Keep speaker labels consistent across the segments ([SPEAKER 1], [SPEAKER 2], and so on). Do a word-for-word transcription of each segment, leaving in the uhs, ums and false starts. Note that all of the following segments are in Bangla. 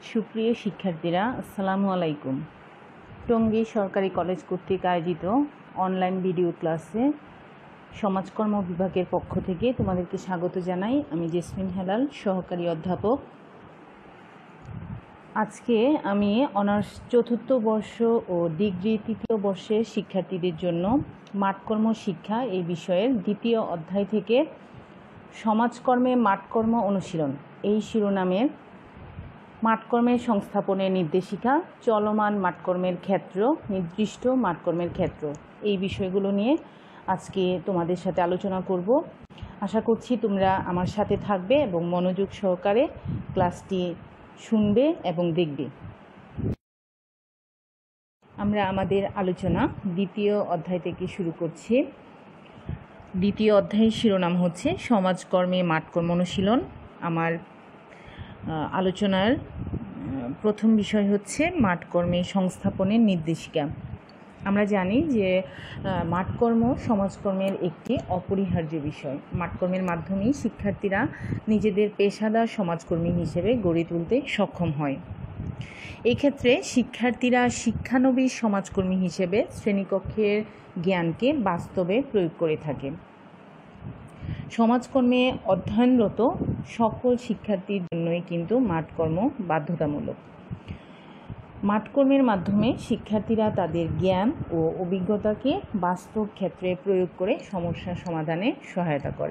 [SPEAKER 1] সুপ্রিয় শিক্ষার্থীরা, আসসালামু আলাইকুম। টঙ্গী সরকারি কলেজ কর্তৃক আয়োজিত অনলাইন ভিডিও ক্লাসে সমাজকর্ম বিভাগের পক্ষ থেকে তোমাদেরকে স্বাগত জানাই। আমি জেসমিন হেলাল, সহকারী অধ্যাপক। আজকে আমি অনার্স চতুর্থ বর্ষ ও ডিগ্রি তৃতীয় বর্ষের শিক্ষার্থীদের জন্য মাঠকর্ম শিক্ষা এই বিষয়ের দ্বিতীয় অধ্যায় থেকে সমাজকর্মে মাঠকর্ম অনুশীলন এই শিরোনামের মাঠকর্মের সংস্থাপনের নির্দেশিকা, চলমান মাঠকর্মের ক্ষেত্র, নির্দিষ্ট মাঠকর্মের ক্ষেত্র এই বিষয়গুলো নিয়ে আজকে তোমাদের সাথে আলোচনা করব। আশা করছি তোমরা আমার সাথে থাকবে এবং মনোযোগ সহকারে ক্লাসটি শুনবে এবং দেখবে। আমরা আমাদের আলোচনা দ্বিতীয় অধ্যায় থেকে শুরু করছি। দ্বিতীয় অধ্যায়ের শিরোনাম হচ্ছে সমাজকর্মে মাঠকর্ম অনুশীলন। আমার আলোচনার প্রথম বিষয় হচ্ছে মাঠকর্মে সংস্থাপনের নির্দেশিকা। আমরা জানি যে মাঠকর্ম সমাজকর্মের একটি অপরিহার্য বিষয়। মাঠকর্মের মাধ্যমেই শিক্ষার্থীরা নিজেদের পেশাদার সমাজকর্মী হিসেবে গড়ে তুলতে সক্ষম হয়। এক্ষেত্রে শিক্ষার্থীরা শিক্ষানবিশ সমাজকর্মী হিসেবে শ্রেণীকক্ষের জ্ঞানকে বাস্তবে প্রয়োগ করে থাকে। সমাজকর্মে অধ্যয়নরত সকল শিক্ষার্থীর জন্যই কিন্তু মাঠকর্ম বাধ্যতামূলক। মাঠকর্মের মাধ্যমে শিক্ষার্থীরা তাদের জ্ঞান ও অভিজ্ঞতাকে বাস্তব ক্ষেত্রে প্রয়োগ করে সমস্যা সমাধানে সহায়তা করে।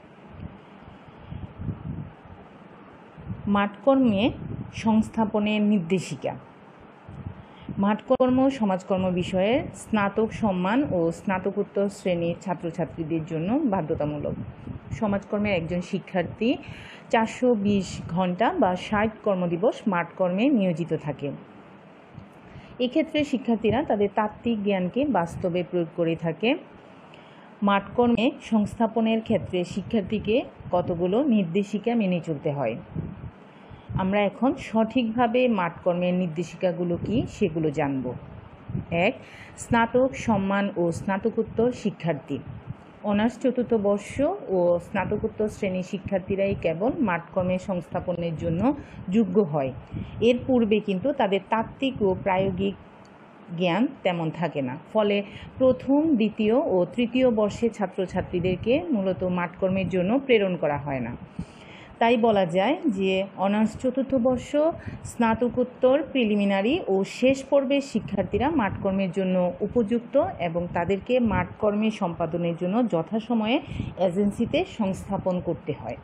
[SPEAKER 1] মাঠকর্মে সংস্থাপনের নির্দেশিকা। মাঠকর্ম সমাজকর্ম বিষয়ে স্নাতক সম্মান ও স্নাতকোত্তর শ্রেণীর ছাত্রছাত্রীদের জন্য বাধ্যতামূলক। সমাজকর্মের একজন শিক্ষার্থী চারশো বিশ ঘন্টা বা ষাট কর্মদিবস মাঠকর্মে নিয়োজিত থাকে। এক্ষেত্রে শিক্ষার্থীরা তাদের তাত্ত্বিক জ্ঞানকে বাস্তবে প্রয়োগ করে থাকে। মাঠকর্মে সংস্থাপনের ক্ষেত্রে শিক্ষার্থীকে কতগুলো নির্দেশিকা মেনে চলতে হয়। আমরা এখন সঠিকভাবে মাঠকর্মের নির্দেশিকাগুলো কি সেগুলো জানব। এক, স্নাতক সম্মান ও স্নাতকোত্তর শিক্ষার্থী। অনার্স চতুর্থ বর্ষ ও স্নাতকোত্তর শ্রেণীর শিক্ষার্থীরাই কেবল মাঠকর্মের সংস্থাপনের জন্য যোগ্য হয়। এর পূর্বে কিন্তু তাদের তাত্ত্বিক ও প্রায়োগিক জ্ঞান তেমন থাকে না। ফলে প্রথম, দ্বিতীয় ও তৃতীয় বর্ষের ছাত্রছাত্রীদেরকে মূলত মাঠকর্মের জন্য প্রেরণ করা হয় না। তাই বলা যায় যে অনার্স চতুর্থ বর্ষ, স্নাতকোত্তর প্রিলিমিনারি ও শেষ পর্বের শিক্ষার্থীরা মাঠকর্মের জন্য উপযুক্ত এবং তাদেরকে মাঠকর্মে সম্পাদনের জন্য যথাসময়ে এজেন্সিতে সংস্থাপন করতে হয়।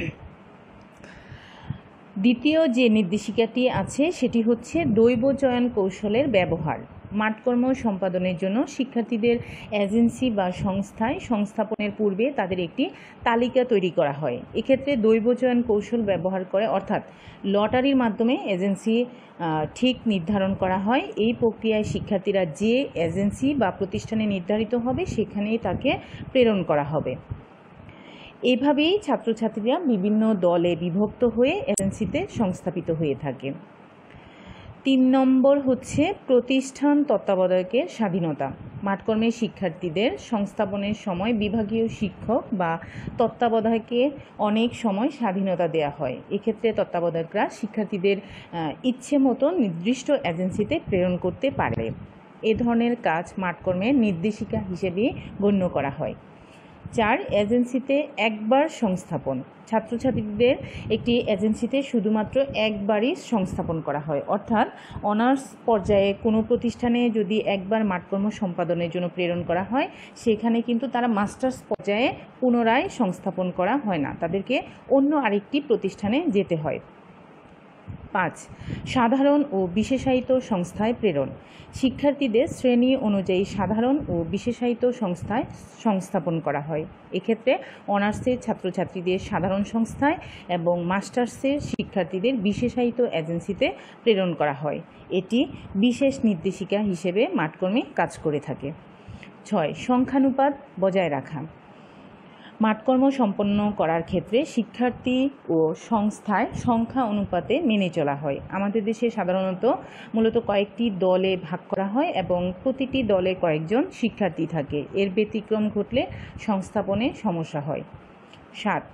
[SPEAKER 1] দ্বিতীয় যে নির্দেশিকাটি আছে সেটি হচ্ছে দৈব চয়ন কৌশলের ব্যবহার। মাঠকর্ম সম্পাদনের জন্য শিক্ষার্থীদের এজেন্সি বা সংস্থায় সংস্থাপনের পূর্বে তাদের একটি তালিকা তৈরি করা হয়। এক্ষেত্রে দৈব চয়ন কৌশল ব্যবহার করে, অর্থাৎ লটারির মাধ্যমে এজেন্সি ঠিক নির্ধারণ করা হয়। এই প্রক্রিয়ায় শিক্ষার্থীরা যে এজেন্সি বা প্রতিষ্ঠানে নির্ধারিত হবে সেখানেই তাকে প্রেরণ করা হবে। এভাবেই ছাত্রছাত্রীরা বিভিন্ন দলে বিভক্ত হয়ে এজেন্সিতে সংস্থাপিত হয়ে থাকে। তিন নম্বর হচ্ছে প্রতিষ্ঠান তত্ত্বাবধায়কের স্বাধীনতা। মাঠকর্মের শিক্ষার্থীদের সংস্থাপনের সময় বিভাগীয় শিক্ষক বা তত্ত্বাবধায়ককে অনেক সময় স্বাধীনতা দেওয়া হয়। এক্ষেত্রে তত্ত্বাবধায়করা শিক্ষার্থীদের ইচ্ছে মতো নির্দিষ্ট এজেন্সিতে প্রেরণ করতে পারে। এ ধরনের কাজ মাঠকর্মের নির্দেশিকা হিসেবে গণ্য করা হয়। চার, এজেন্সিতে একবার সংস্থাপন। ছাত্রছাত্রীদের একটি এজেন্সিতে শুধুমাত্র একবারই সংস্থাপন করা হয়, অর্থাৎ অনার্স পর্যায়ে কোনো প্রতিষ্ঠানে যদি একবার মাঠকর্ম সম্পাদনের জন্য প্রেরণ করা হয় সেখানে কিন্তু তারা মাস্টার্স পর্যায়ে পুনরায় সংস্থাপন করা হয় না, তাদেরকে অন্য আরেকটি প্রতিষ্ঠানে যেতে হয়। পাঁচ, সাধারণ ও বিশেষায়িত সংস্থায় প্রেরণ। শিক্ষার্থীদের শ্রেণী অনুযায়ী সাধারণ ও বিশেষায়িত সংস্থায় সংস্থাপন করা হয়। এক্ষেত্রে অনার্সের ছাত্রছাত্রীদের সাধারণ সংস্থায় এবং মাস্টার্সের শিক্ষার্থীদের বিশেষায়িত এজেন্সিতে প্রেরণ করা হয়। এটি বিশেষ নির্দেশিকা হিসেবে মাঠকর্মে কাজ করে থাকে। ছয়, সংখ্যানুপাত বজায় রাখা। মাঠকর্ম সম্পন্ন করার ক্ষেত্রে শিক্ষার্থী ও সংস্থায় সংখ্যা অনুপাতে মেনে চলা হয়। আমাদের দেশে সাধারণত মূলত কয়েকটি দলে ভাগ করা হয় এবং প্রতিটি দলে কয়েকজন শিক্ষার্থী থাকে। এর ব্যতিক্রম ঘটলে সংস্থাপনে সমস্যা হয়। সাত,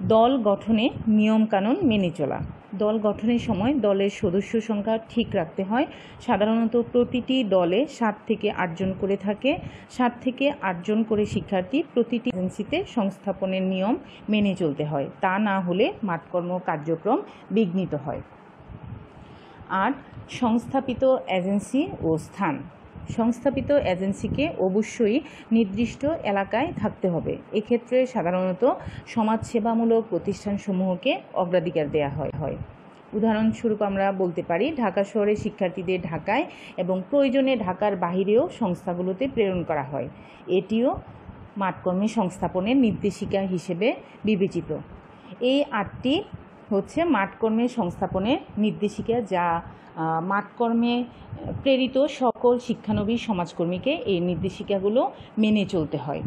[SPEAKER 1] দল গঠনে নিয়মকানুন মেনে চলা। দল গঠনের সময় দলের সদস্য সংখ্যা ঠিক রাখতে হয়। সাধারণত প্রতিটি দলে সাত থেকে আটজন করে থাকে। সাত থেকে আটজন করে শিক্ষার্থী প্রতিটি এজেন্সিতে সংস্থাপনের নিয়ম মেনে চলতে হয়। তা না হলে মাঠকর্ম কার্যক্রম বিঘ্নিত হয়। আর সংস্থাপিত এজেন্সি ও স্থান। সংস্থাপিত এজেন্সিকে অবশ্যই নির্দিষ্ট এলাকায় থাকতে হবে। এক্ষেত্রে সাধারণত সমাজসেবামূলক প্রতিষ্ঠানসমূহকে অগ্রাধিকার দেওয়া হয় হয় উদাহরণস্বরূপ আমরা বলতে পারি ঢাকা শহরের শিক্ষার্থীদের ঢাকায় এবং প্রয়োজনে ঢাকার বাহিরেও সংস্থাগুলোতে প্রেরণ করা হয়। এটিও মাঠকর্মী সংস্থাপনের নির্দেশিকা হিসেবে বিবেচিত। এই আটটি হচ্ছে মাঠকর্মের সংস্থাপনের নির্দেশিকা, যা মাঠকর্মে প্রেরিত সকল শিক্ষানবী সমাজকর্মীকে এই নির্দেশিকাগুলো মেনে চলতে হয়।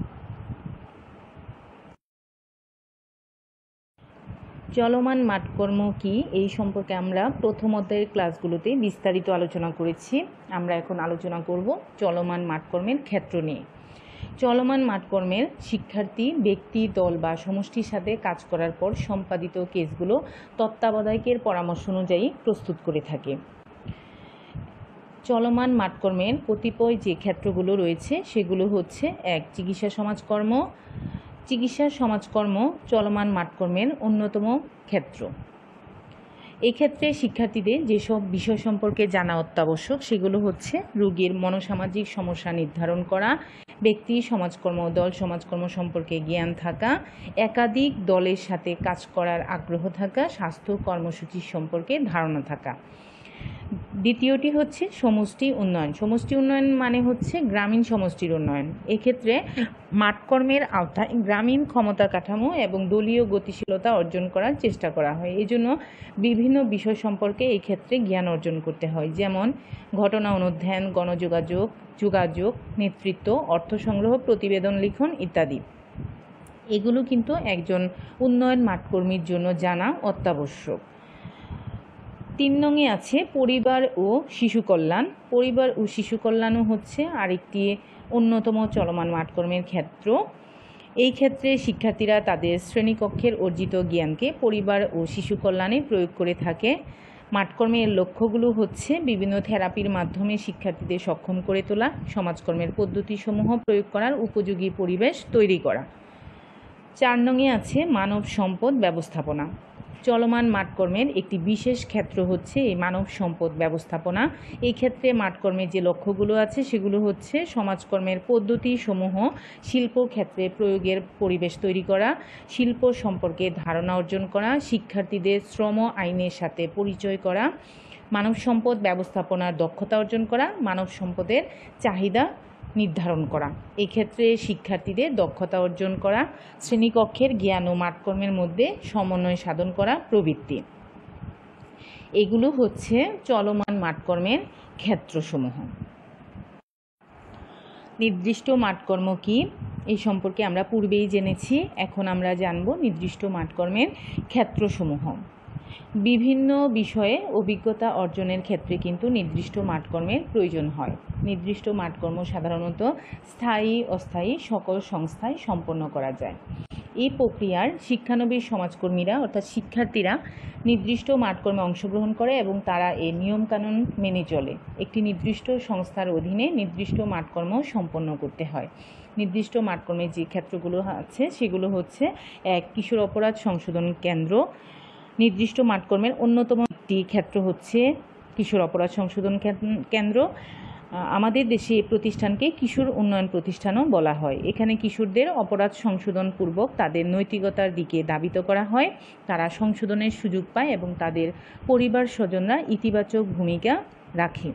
[SPEAKER 1] চলমান মাঠকর্ম কি, এই সম্পর্কে আমরা প্রথম অধ্যায়ের ক্লাসগুলোতে বিস্তারিত আলোচনা করেছি। আমরা এখন আলোচনা করব চলমান মাঠকর্মের ক্ষেত্র নিয়ে। চলমান মাঠকর্মের শিক্ষার্থী ব্যক্তি, দল বা সমষ্টির সাথে কাজ করার পর সম্পাদিত কেসগুলো তত্ত্বাবধায়কের পরামর্শ অনুযায়ী প্রস্তুত করে থাকে। চলমান মাঠকর্মের কতিপয় যে ক্ষেত্রগুলো রয়েছে সেগুলো হচ্ছে এক, চিকিৎসা সমাজকর্ম। চিকিৎসা সমাজকর্ম চলমান মাঠকর্মের অন্যতম ক্ষেত্র। এক্ষেত্রে শিক্ষার্থীদের যেসব বিষয় সম্পর্কে জানা অত্যাবশ্যক সেগুলো হচ্ছে রোগীর মনোসামাজিক সমস্যা নির্ধারণ করা, ব্যক্তি সমাজকর্ম, দল সমাজকর্ম সম্পর্কে জ্ঞান থাকা, একাধিক দলের সাথে কাজ করার আগ্রহ থাকা, স্বাস্থ্য কর্মসূচি সম্পর্কে ধারণা থাকা। দ্বিতীয়টি হচ্ছে সমষ্টি উন্নয়ন। সমষ্টি উন্নয়ন মানে হচ্ছে গ্রামীণ সমষ্টির উন্নয়ন। এক্ষেত্রে মাঠকর্মের আওতায় গ্রামীণ ক্ষমতা কাঠামো এবং দলীয় গতিশীলতা অর্জন করার চেষ্টা করা হয়। এই জন্য বিভিন্ন বিষয় সম্পর্কে এই ক্ষেত্রে জ্ঞান অর্জন করতে হয়, যেমন ঘটনা অনুধ্যান, গণযোগাযোগ, যোগাযোগ, নেতৃত্ব, অর্থ সংগ্রহ, প্রতিবেদন লিখন ইত্যাদি। এগুলো কিন্তু একজন উন্নয়ন মাঠকর্মীর জন্য জানা অত্যাবশ্যক। তিন নঙে আছে পরিবার ও শিশু কল্যাণ। পরিবার ও শিশু কল্যাণও হচ্ছে আরেকটি অন্যতম চলমান মাঠকর্মের ক্ষেত্র। এই ক্ষেত্রে শিক্ষার্থীরা তাদের শ্রেণীকক্ষের অর্জিত জ্ঞানকে পরিবার ও শিশু কল্যাণে প্রয়োগ করে থাকে। মাঠকর্মের লক্ষ্যগুলো হচ্ছে বিভিন্ন থেরাপির মাধ্যমে শিক্ষার্থীদের সক্ষম করে তোলা, সমাজকর্মের পদ্ধতিসমূহ প্রয়োগ করার উপযোগী পরিবেশ তৈরি করা। চার নঙে আছে মানব সম্পদ ব্যবস্থাপনা। চলমান মাঠকর্মের একটি বিশেষ ক্ষেত্র হচ্ছে এই মানব সম্পদ ব্যবস্থাপনা। এই ক্ষেত্রে মাঠকর্মের যে লক্ষ্যগুলো আছে সেগুলো হচ্ছে সমাজকর্মের পদ্ধতিসমূহ শিল্প ক্ষেত্রে প্রয়োগের পরিবেশ তৈরি করা, শিল্প সম্পর্কে ধারণা অর্জন করা, শিক্ষার্থীদের শ্রম আইনের সাথে পরিচয় করা, মানব সম্পদ ব্যবস্থাপনার দক্ষতা অর্জন করা, মানব সম্পদের চাহিদা নির্ধারণ করা। এই ক্ষেত্রে শিক্ষার্থীদের দক্ষতা অর্জন করা, শ্রেণীকক্ষের জ্ঞান ও মাঠকর্মের মধ্যে সমন্বয় সাধন করা প্রভৃতি। এগুলো হচ্ছে চলমান মাঠকর্মের ক্ষেত্রসমূহ। নির্দিষ্ট মাঠকর্ম কি, এই সম্পর্কে আমরা পূর্বেই জেনেছি। এখন আমরা জানব নির্দিষ্ট মাঠকর্মের ক্ষেত্রসমূহ। বিভিন্ন বিষয়ে অভিজ্ঞতা অর্জনের ক্ষেত্রে কিন্তু নির্দিষ্ট মাঠকর্মের প্রয়োজন হয়। নির্দিষ্ট মাঠকর্ম সাধারণত স্থায়ী অস্থায়ী সকল সংস্থায় সম্পন্ন করা যায়। এই প্রক্রিয়ার শিক্ষানবী সমাজকর্মীরা অর্থাৎ শিক্ষার্থীরা নির্দিষ্ট মাঠকর্মে অংশগ্রহণ করে এবং তারা এই নিয়মকানুন মেনে চলে। একটি নির্দিষ্ট সংস্থার অধীনে নির্দিষ্ট মাঠকর্ম সম্পন্ন করতে হয়। নির্দিষ্ট মাঠকর্মের যে ক্ষেত্রগুলো আছে সেগুলো হচ্ছে এক, কিশোর অপরাধ সংশোধন কেন্দ্র। নির্দিষ্ট মাঠকর্মের অন্যতম একটি ক্ষেত্র হচ্ছে কিশোর অপরাধ সংশোধন কেন্দ্র। আমাদের দেশে এই প্রতিষ্ঠানকে কিশোর উন্নয়ন প্রতিষ্ঠানও বলা হয়। এখানে কিশোরদের অপরাধ সংশোধন পূর্বক তাদের নৈতিকতার দিকে ধাবিত করা হয়, তারা সংশোধনের সুযোগ পায় এবং তাদের পরিবার স্বজনরা ইতিবাচক ভূমিকা রাখে।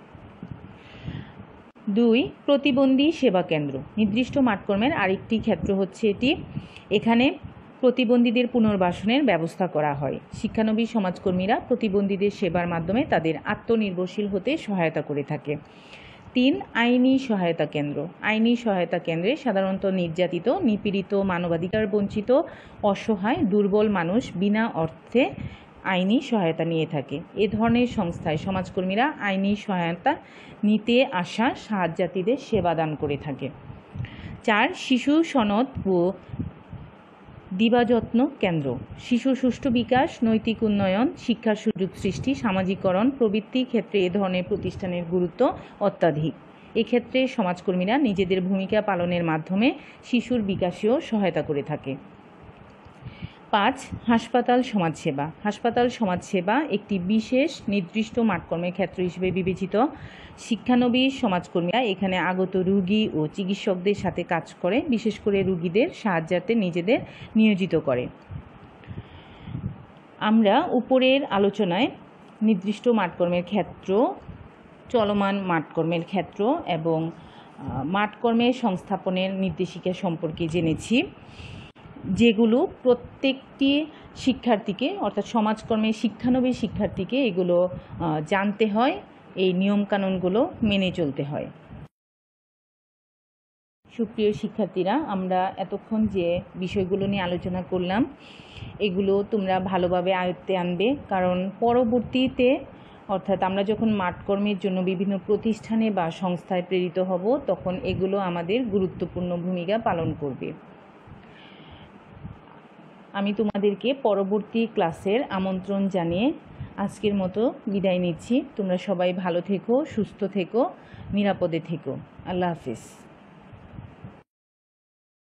[SPEAKER 1] দুই, প্রতিবন্ধী সেবা কেন্দ্র। নির্দিষ্ট মাঠকর্মের আরেকটি ক্ষেত্র হচ্ছে এটি। এখানে প্রতিবন্ধীদের পুনর্বাসনের ব্যবস্থা করা হয়। শিক্ষানবী সমাজকর্মীরা প্রতিবন্ধীদের সেবার মাধ্যমে তাদের আত্মনির্ভরশীল হতে সহায়তা করে থাকে। তিন, আইনি সহায়তা কেন্দ্র। আইনি সহায়তা কেন্দ্রে সাধারণত নির্যাতিত, নিপীড়িত, মানবাধিকার বঞ্চিত, অসহায়, দুর্বল মানুষ বিনা অর্থে আইনি সহায়তা নিয়ে থাকে। এ ধরনের সংস্থায় সমাজকর্মীরা আইনি সহায়তা নিতে আসা সাহায্যার্থীদের সেবা দান করে থাকে। চার, শিশু সনদ ও দিবাযত্ন কেন্দ্র শিশুর সুষ্ঠু বিকাশ, নৈতিক উন্নয়ন, শিক্ষার সুযোগ সৃষ্টি, সামাজিকরণ প্রভৃতি ক্ষেত্রে এ ধরনের প্রতিষ্ঠানের গুরুত্ব অত্যাধিক। এক্ষেত্রে সমাজকর্মীরা নিজেদের ভূমিকা পালনের মাধ্যমে শিশুর বিকাশেও সহায়তা করে থাকে। পাঁচ, হাসপাতাল সমাজসেবা। হাসপাতাল সমাজসেবা একটি বিশেষ নির্দিষ্ট মাঠকর্মের ক্ষেত্র হিসেবে বিবেচিত। শিক্ষানবী সমাজকর্মীরা এখানে আগত রোগী ও চিকিৎসকদের সাথে কাজ করে, বিশেষ করে রোগীদের সাহায্যার্থে নিজেদের নিয়োজিত করে। আমরা উপরের আলোচনায় নির্দিষ্ট মাঠকর্মের ক্ষেত্র, চলমান মাঠকর্মের ক্ষেত্র এবং মাঠকর্মের সংস্থাপনের নির্দেশিকা সম্পর্কে জেনেছি, যেগুলো প্রত্যেকটি শিক্ষার্থীকে অর্থাৎ সমাজকর্মের শিক্ষানবী শিক্ষার্থীকে এগুলো জানতে হয়, এই নিয়মকানুনগুলো মেনে চলতে হয়। সুপ্রিয় শিক্ষার্থীরা, আমরা এতক্ষণ যে বিষয়গুলো নিয়ে আলোচনা করলাম এগুলো তোমরা ভালোভাবে আয়ত্তে আনবে, কারণ পরবর্তীতে অর্থাৎ আমরা যখন মাঠকর্মের জন্য বিভিন্ন প্রতিষ্ঠানে বা সংস্থায় প্রেরিত হব তখন এগুলো আমাদের গুরুত্বপূর্ণ ভূমিকা পালন করবে। আমি তোমাদেরকে পরবর্তী ক্লাসের আমন্ত্রণ জানিয়ে আজকের মতো বিদায় নিচ্ছি। তোমরা সবাই ভালো থেকো, সুস্থ থেকো, নিরাপদে থেকো। আল্লাহ হাফিজ।